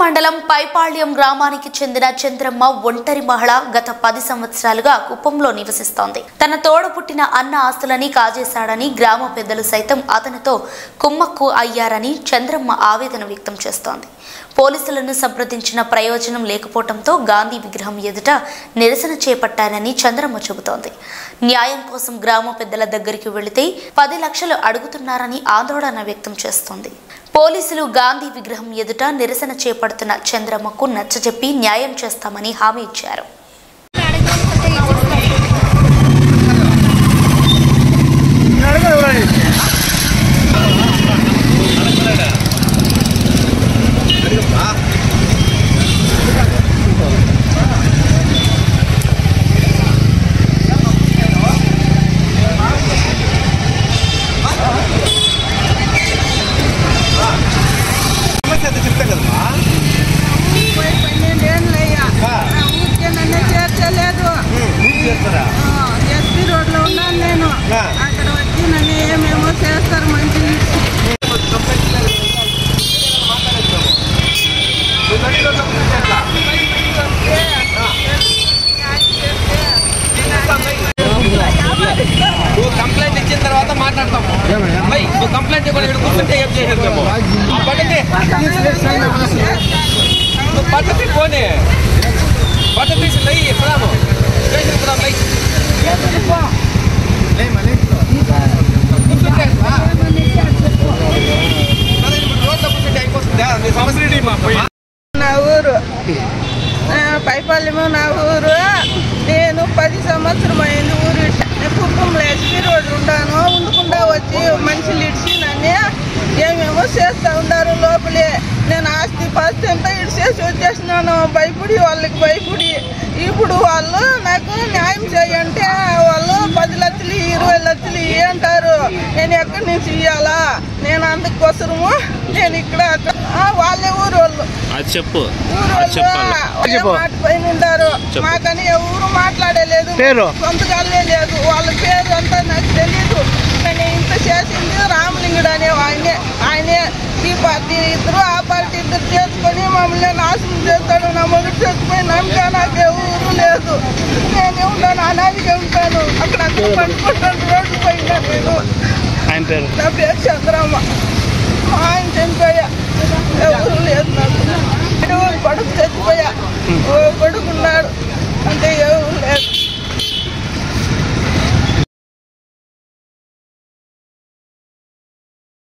మండలం పైపాళ్యం గ్రామానికి చెందిన చంద్రమ్మ ఒంటరి మహిళ గత 10 సంవత్సరాలుగా కుప్పంలో నివసిస్తోంది. తన తోడపుట్టిన అన్న ఆస్తులని కాజేశాడని గ్రామ పెద్దలు సైతం అతనితో కుమ్మక్కు అయ్యారని చంద్రమ్మ ఆవేదన వ్యక్తం చేస్తోంది. పోలీసులను సంప్రదించిన ప్రయోజనం లేకపోవడంతో గాంధీ విగ్రహం ఎదుట నిరసన చేపట్టానని చంద్రమ్మ చెబుతోంది. న్యాయం కోసం గ్రామ పెద్దల దగ్గరికి వెళితే 10 లక్షలు అడుగుతున్నారని ఆందోళన వ్యక్తం చేస్తోంది. పోలీసులు గాంధీ విగ్రహం ఎదుట నిరసన చేపడుతున్న చంద్రమ్మకు నచ్చజెప్పి న్యాయం చేస్తామని హామీ ఇచ్చారు. ఎస్పీ రోడ్లో ఉన్నాను నేను. అక్కడ వచ్చి నన్ను ఏమేమో చేస్తారు మంచి కంప్లైంట్ ఇచ్చిన తర్వాత మాట్లాడతాము. నువ్వు కంప్లైంట్ కూడా ఇక్కడ కూర్చుంటే ఏం చేసేద్దాము. పద్ధతి పోనీ పద్ధతి తీసి లై ఎక్కడాము స్టేషన్ కూడా లై నా ఊరు పైపాళ్యము. నా ఊరు. నేను 10 సంవత్సరం అయింది ఊరు. కుప్పంలో ఎస్పీ రోడ్డు ఉంటాను. ఉండకుండా వచ్చి మనుషులు ఇడిచి నన్ను ఏమేమో చేస్తూ ఉన్నారు లోపలే. నేను ఆస్తి పాస్తి అంతా ఇడిచేసి వచ్చేసినాను. భయపడి వాళ్ళకి భయపడి ఇప్పుడు వాళ్ళు నాకు న్యాయం చేయంటే వాళ్ళు 10 లక్షలు 20 లక్షలు అంటారు. నేను ఎక్కడి నుంచి ఇవ్వాలా? నేను అందుకోసము నేను ఇక్కడ వాళ్ళే ఊరు వాళ్ళు మాట పైన ఉంటారు. మాకని ఎవరు మాట్లాడలేదు. సొంతగానే లేదు. వాళ్ళ పేరు అంతా నాకు తెలీదు. నేను ఇంత చేసింది రామలింగుడు అనే ఆయనే. ఈ పార్టీ ఇద్దరు ఆ పార్టీ ఇద్దరు చేసుకొని మమ్మల్ని నాశనం చేస్తాడు. నా మొదటి చేసుకుని నమ్మక నాకు ఎవరు లేదు. నేనే ఉంటాను, అనాదిగా ఉంటాను. అక్కడ పట్టుకుంటాను రోడ్డు పోయినా నేను. నా పేరు చంద్రమ్మ. మా ఆయన చనిపోయా. ఎవరు లేదు నాకు. కొడుకు చచ్చిపోయా. కొడుకున్నాడు అంటే